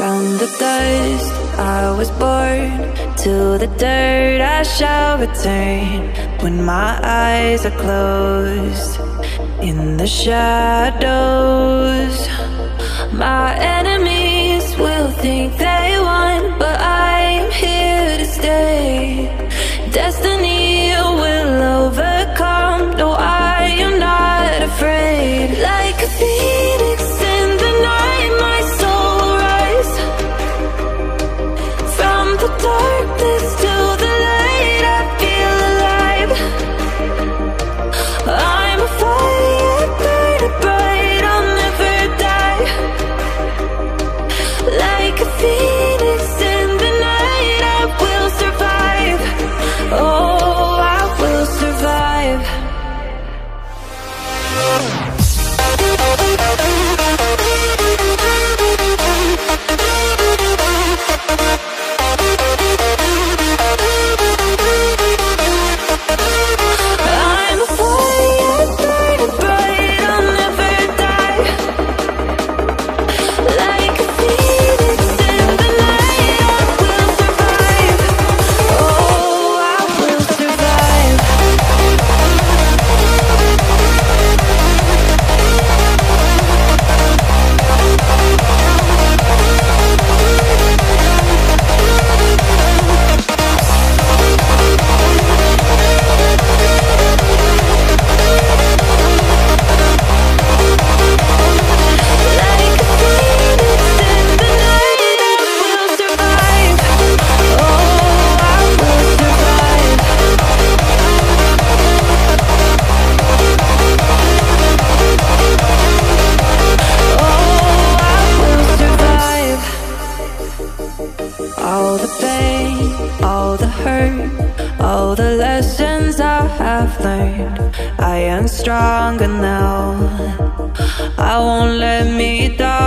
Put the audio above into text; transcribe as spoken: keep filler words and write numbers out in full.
From the dust I was born, to the dirt I shall return. When my eyes are closed in the shadows, my enemies will think they won, but I'm here to stay. Destiny will overcome. No, I am not afraid. Like a phoenix in the night, my soul will rise. From the darkness to the light, I feel alive. I'm a fire burning bright, I'll never die. Like a phoenix in the night, I will survive. Oh, I will survive. I'm a fire burning bright, I'll never die. Like a phoenix in the night, I will survive. Oh, I will survive. Like a phoenix in the night, I will survive. Oh, I will survive. Oh, I will survive. All the pain, all the hurt, all the lessons I have learned, I am stronger now. I won't let me down.